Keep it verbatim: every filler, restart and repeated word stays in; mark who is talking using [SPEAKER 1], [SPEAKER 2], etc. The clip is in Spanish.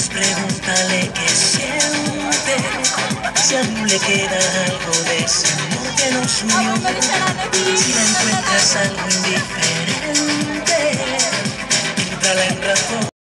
[SPEAKER 1] Pregúntale qué siente, si aún le queda algo de ese amor que nos unió. Si la encuentras algo indiferente, entrala en razón.